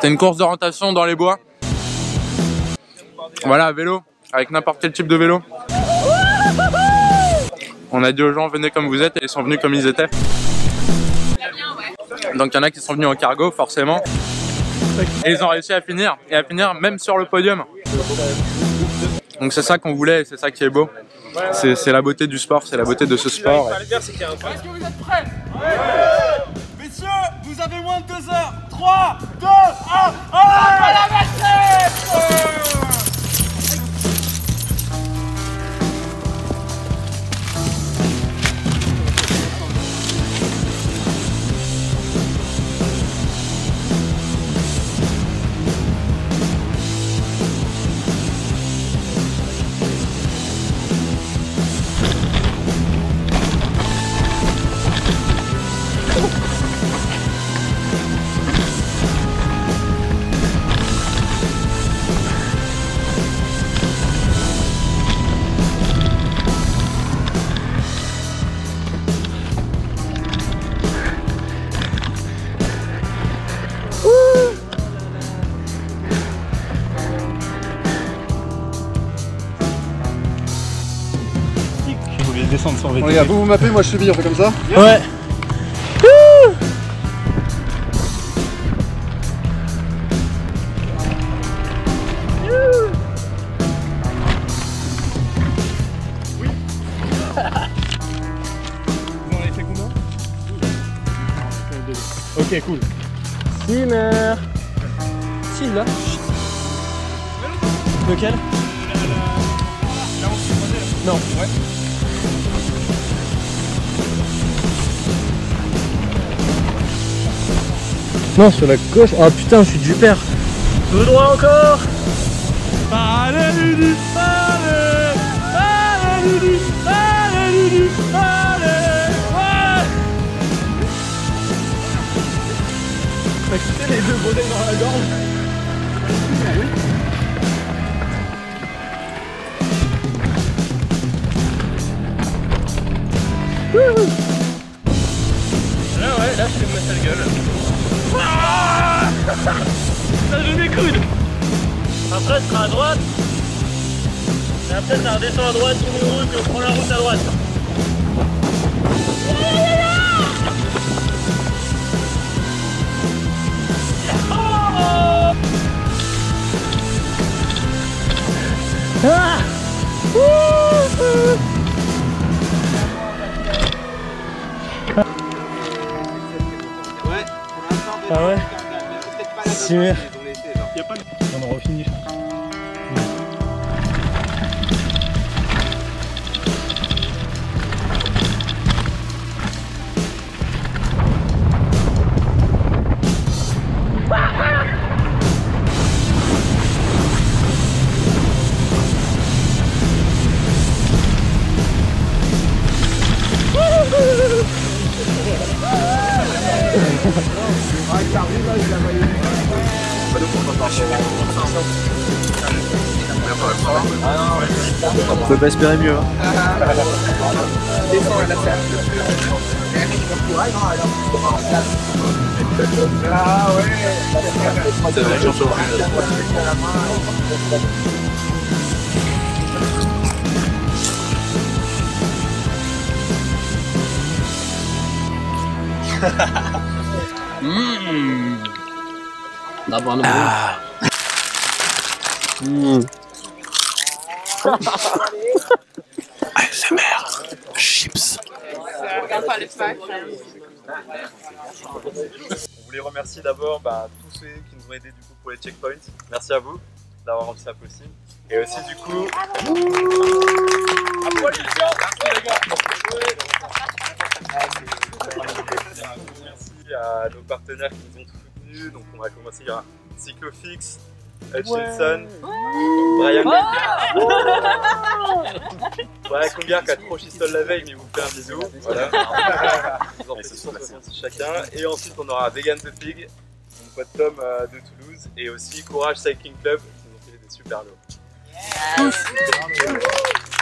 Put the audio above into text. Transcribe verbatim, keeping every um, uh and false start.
C'était une course d'orientation dans les bois. Voilà, vélo, avec n'importe quel type de vélo. On a dit aux gens, venez comme vous êtes, et ils sont venus comme ils étaient. Donc il y en a qui sont venus en cargo, forcément. Et ils ont réussi à finir, et à finir même sur le podium. Donc c'est ça qu'on voulait, et c'est ça qui est beau. C'est la beauté du sport, c'est la beauté de ce sport. Est-ce que vous êtes prêts? Ouais. Messieurs, vous avez moins de deux heures. trois, deux, un, allez la maîtrise. Descendre sans V T T. Regarde, vous vous m'appelez, moi je subis, on fait comme ça. Ouais. Oui. Vous en avez fait combien? Ok, cool. Simmer. Si, là. Lequel? Non. Ouais. Non, sur la gauche. Oh putain, je suis du père. Tout droit encore. Allez Lulu, allez, allez Lulu, allez Lulu, allez, ouais. T'as quitté les deux bonnets dans la gorge. Là ouais, là je fais ma sale gueule. Ah ça joue mes coudes. Après ce sera à droite. Et après ça redescend à droite sur une route et on prend la route à droite. Ah ah ouais. Simmer. On aura fini. On peut pas espérer mieux. Hein. Ah Mmh. D'abord un ah. Mmh. A S M R, chips. On voulait remercier d'abord bah, tous ceux qui nous ont aidés du coup, pour les checkpoints. Merci à vous d'avoir rendu ça possible. Et aussi du coup... Merci à nos partenaires qui nous ont soutenus. Donc on va commencer à Cyclofix, Hutchinson, ouais. Brian Brian Combiard qui a trop chistole la veille mais il vous fait un bisou. Voilà. Vous en faites cent soixante-six chacun. Et ensuite on aura Vegan the Pig, mon pote Tom euh, de Toulouse, et aussi Courage Cycling Club qui nous ont fait des super lots. Yeah.